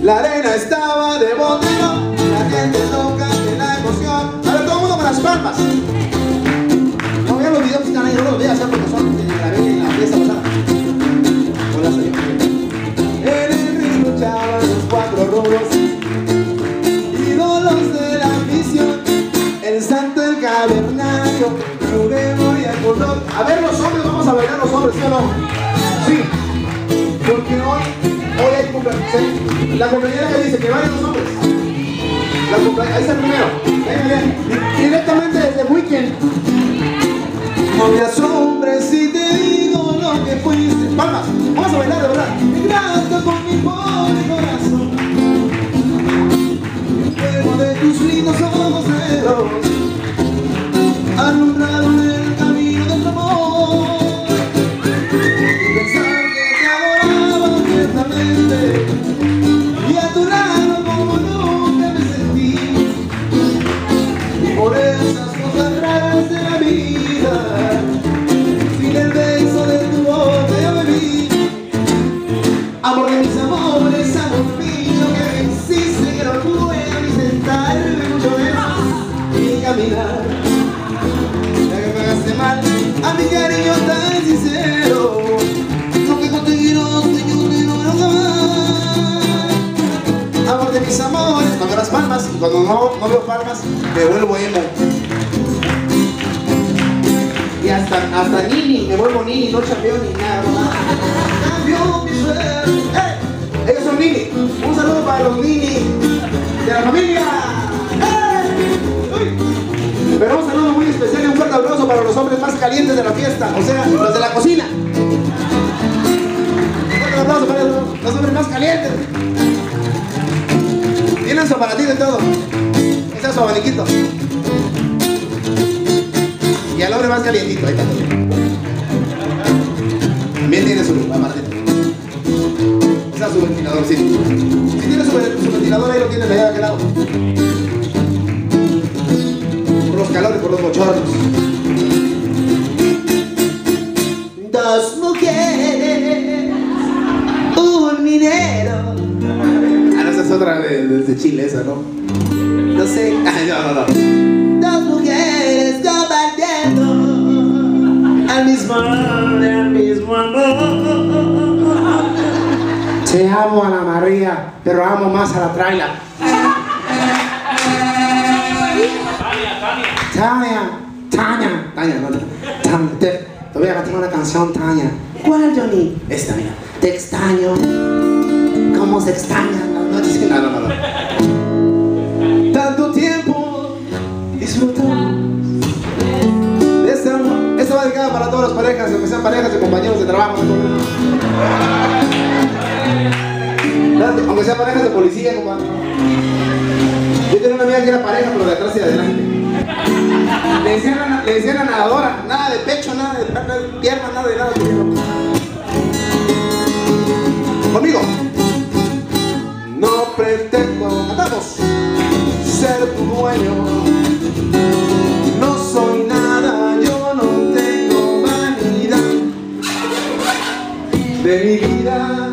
La arena estaba de botellón, la gente loca de la emoción. A ver, todo el mundo con las palmas. No vean los videos que están ahí, no los veas, porque son de la bella y la fiesta pasada. Hola, señor. En el río luchaban los cuatro rubros, ídolos de la afición. El santo, el cavernario, Rubén y el color. A ver, los hombres, vamos a bailar los hombres, ¿sí o no? Sí. Porque hoy hay cumpleaños. ¿Sí? La compañera que dice que vayan los hombres. Ahí está el primero. Directamente desde Weekend. No me asombres si te digo lo que fuiste. Palmas, vamos a bailar de verdad. Grato con mi pobre corazón. El fuego de tus lindos ojos negros alumbraron el camino de tu amor. Y pensar que te adoraba tiernamente, y a tu lado como nunca me sentí. Y por esas cosas raras de la vida, sin el beso de tu boca yo bebí. Amor de mis amores, amor mío, que me hiciste que no pude ni sentarme mucho menos ni caminar. Ya que pagaste mal a mi cariño tan sincero, no que conseguí los sueños de no jamás. Amor de mis amores, cuando las palmas, y cuando no veo palmas, me vuelvo emo. Y hasta Nini, me vuelvo Nini, no chapeo ni nada. Cambió mi suerte. ¡Eh! Ellos son Nini. Un saludo para los Nini de la familia. Pero un saludo muy especial y un fuerte aplauso para los hombres más calientes de la fiesta, o sea, los de la cocina. Un fuerte aplauso para los hombres más calientes. Tienen su aparatito y todo. Ese es su abaniquito. Y al hombre más calientito, ahí está. También tiene su aparatito. Ese es su ventiladorcito. Si tiene su ventilador, ahí lo tiene allá de aquel lado. Por los calores, por los bochornos. Dos mujeres, un minero. Ah, no, esa es otra de Chile, esa, ¿no? No sé. No. Dos mujeres compartiendo al mismo amor. Te amo, Ana María, pero amo más a la traila. Tania, no. Te voy a cantar una canción, Tania. ¿Cuál, Johnny? Esta, mira. Te extraño. ¿Cómo se extraña? No. Tanto tiempo disfrutamos de este amor. Esto va dedicado para todas las parejas, aunque sean parejas y compañeros de trabajo. Aunque sean parejas de policía, compadre. Yo tenía una amiga que era pareja, pero de atrás y de adelante. Le decían a nadadora, nada de pecho, nada de pierna, nada de nada. Conmigo. No pretendo, cantamos, ser tu dueño. No soy nada, yo no tengo vanidad de mi vida.